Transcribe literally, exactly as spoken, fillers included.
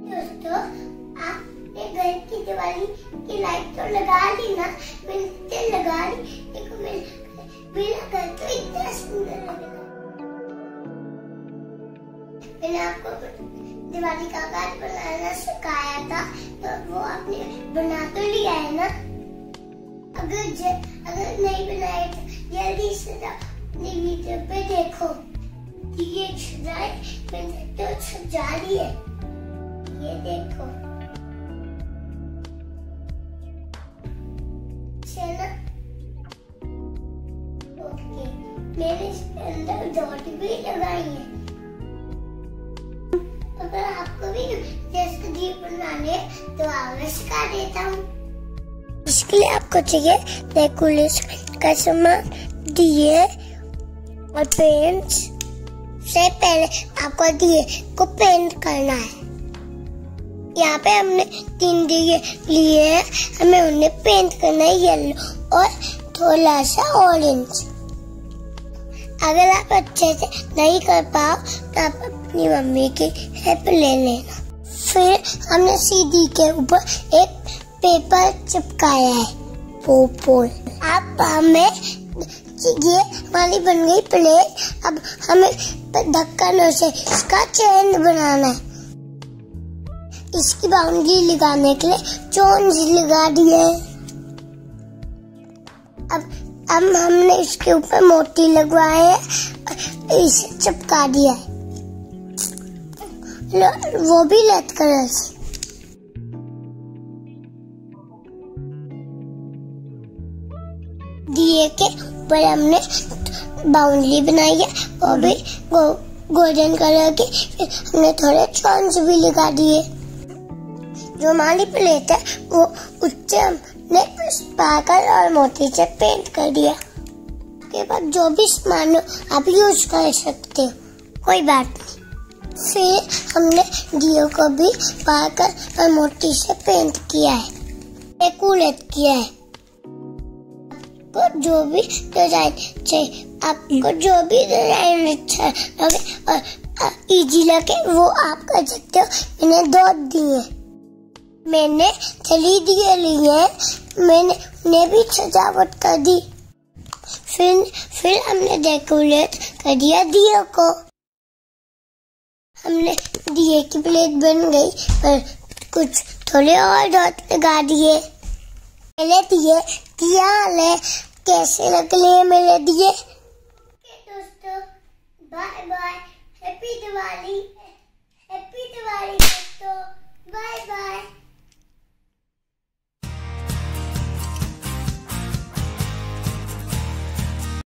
दोस्तों, आपने घर की दिवाली की लाइट तो लगा ली ना? मैंने लगा ली। देखो मेरा घर तो इतना सुंदर लग रहा है। मैंने आपको दिवाली का कार्ड बनाना सिखाया था, तो वो आपने बना तो लिया है ना? अगर ज, अगर नहीं बनाया तो जल्दी से अपनी वीडियो पे देखो। ये सजाए मैंने तो सजा ली है, ये देखो। चलो ओके, मैंने इसके अंदर डॉट भी लगाई है। अगर आपको भी जैसे दीप बनाने तो आगे सिखा देता हूँ। इसके लिए आपको चाहिए डेकोरेशन का सामान, दिए और पेंट्स। से पहले आपको दिए को पेंट करना है। यहाँ पे हमने तीन दिए लिए हैं, हमें उन्हें पेंट करना है येलो और थोड़ा सा ऑरेंज। अगर आप अच्छे से नहीं कर पाओ तो आप अपनी मम्मी की हेल्प ले लेना। फिर हमने सीढ़ी के ऊपर एक पेपर चिपकाया है, पोल। अब हमें ये वाली बन गई प्लेट। अब हमें ढक्कनों से इसका चैन बनाना है। इसकी बाउंड्री लगाने के लिए चोंज लगा दिए। अब अब हमने इसके ऊपर मोती लगवाए है, इसे चिपका दिया है, वो भी रेड कलर से। दिए के ऊपर हमने बाउंड्री बनाई है, वो भी गो, गोल्डन कलर की। फिर हमने थोड़े चोंज भी लगा दिए। जो हमारी प्लेट है वो उससे हमने स्पार्कल और मोती से पेंट कर दिया। उसके बाद जो भी सामान आप यूज कर सकते हो, कोई बात नहीं। फिर हमने दियो को भी स्पार्कल और मोती से पेंट किया है, डेकोरेट किया है। आपको जो भी डिजाइन चाहिए, आपको जो भी डिजाइन अच्छा लगे और इजी लगे वो आप कर सकते हो। मैंने दो दिए, मैंने थ्री दिए लिए, मैंने उन्हें भी सजावट कर दी। फिर फिर हमने डेकोरेट कर दिया दिए को। हमने दिए की प्लेट बन गई, पर कुछ थोड़े और डॉट लगा दिए। मेरे दिए क्या ले कैसे लगले मेरे दिए। दोस्तों बाय बाय, हैप्पी दिवाली।